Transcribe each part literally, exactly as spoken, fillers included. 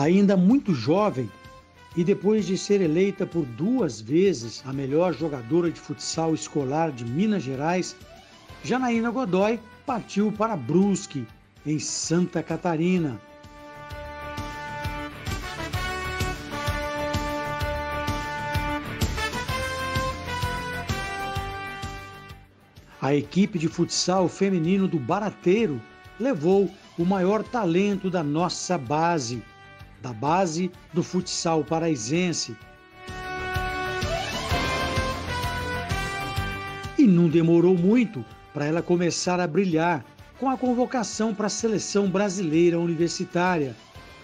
Ainda muito jovem e depois de ser eleita por duas vezes a melhor jogadora de futsal escolar de Minas Gerais, Janaína Godoy partiu para Brusque, em Santa Catarina. A equipe de futsal feminino do Barateiro levou o maior talento da nossa base, da base do futsal paraizense. E não demorou muito para ela começar a brilhar com a convocação para a seleção brasileira universitária.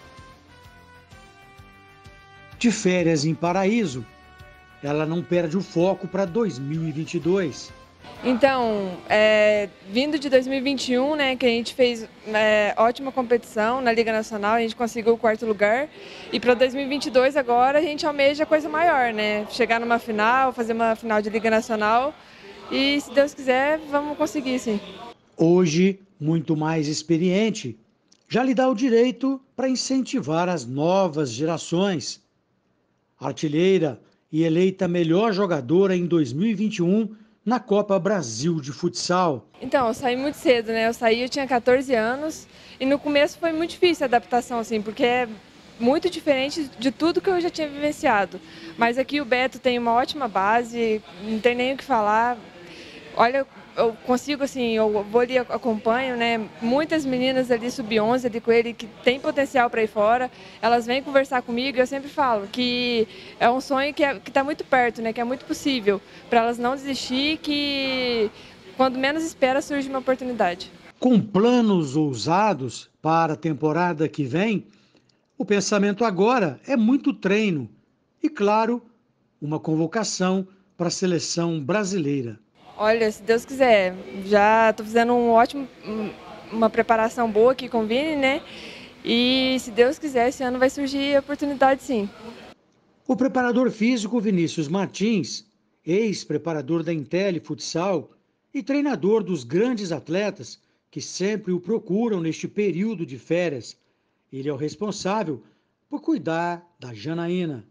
De férias em Paraíso, ela não perde o foco para dois mil e vinte e dois. Então, é, vindo de dois mil e vinte e um, né, que a gente fez é, ótima competição na Liga Nacional, a gente conseguiu o quarto lugar. E para dois mil e vinte e dois agora a gente almeja coisa maior, né? Chegar numa final, fazer uma final de Liga Nacional e, se Deus quiser, vamos conseguir, sim. Hoje, muito mais experiente, já lhe dá o direito para incentivar as novas gerações. Artilheira e eleita melhor jogadora em dois mil e vinte e um na Copa Brasil de Futsal. Então, eu saí muito cedo, né? Eu saí, eu tinha quatorze anos e no começo foi muito difícil a adaptação, assim, porque é muito diferente de tudo que eu já tinha vivenciado. Mas aqui o Beto tem uma ótima base, não tem nem o que falar. Olha, eu consigo, assim, eu vou ali, acompanho, né? Muitas meninas ali, sub onze, ali com ele, que tem potencial para ir fora, elas vêm conversar comigo e eu sempre falo que é um sonho que é, que está muito perto, né? Que é muito possível, para elas não desistir, que quando menos espera surge uma oportunidade. Com planos ousados para a temporada que vem, o pensamento agora é muito treino e, claro, uma convocação para a seleção brasileira. Olha, se Deus quiser, já estou fazendo um ótimo, uma preparação boa aqui com o Vini, né? E se Deus quiser, esse ano vai surgir a oportunidade, sim. O preparador físico Vinícius Martins, ex-preparador da Intelli Futsal e treinador dos grandes atletas que sempre o procuram neste período de férias, ele é o responsável por cuidar da Janaína.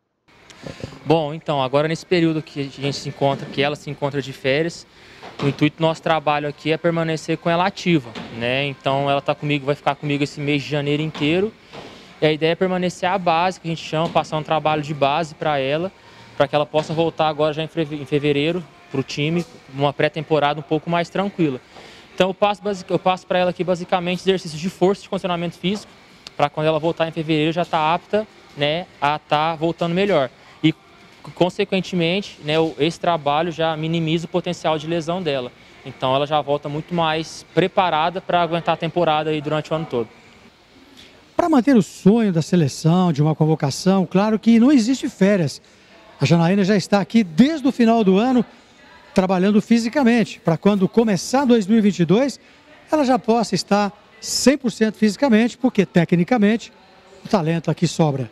Bom, então, agora nesse período que a gente se encontra, que ela se encontra de férias, o intuito do nosso trabalho aqui é permanecer com ela ativa, né? Então, ela tá comigo, vai ficar comigo esse mês de janeiro inteiro. E a ideia é permanecer a base, que a gente chama, passar um trabalho de base para ela, para que ela possa voltar agora já em fevereiro para o time, numa pré-temporada um pouco mais tranquila. Então, eu passo, eu passo para ela aqui basicamente exercícios de força, de condicionamento físico, para quando ela voltar em fevereiro já estar tá apta, né, a estar tá voltando melhor. E, consequentemente, né, esse trabalho já minimiza o potencial de lesão dela. Então, ela já volta muito mais preparada para aguentar a temporada aí durante o ano todo. Para manter o sonho da seleção, de uma convocação, claro que não existe férias. A Janaína já está aqui desde o final do ano, trabalhando fisicamente, para quando começar dois mil e vinte e dois, ela já possa estar cem por cento fisicamente, porque tecnicamente o talento aqui sobra.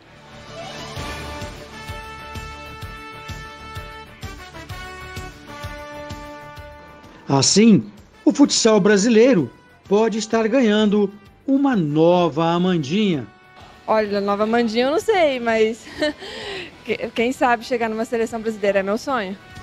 Assim, o futsal brasileiro pode estar ganhando uma nova Amandinha. Olha, nova Amandinha eu não sei, mas quem sabe chegar numa seleção brasileira é meu sonho.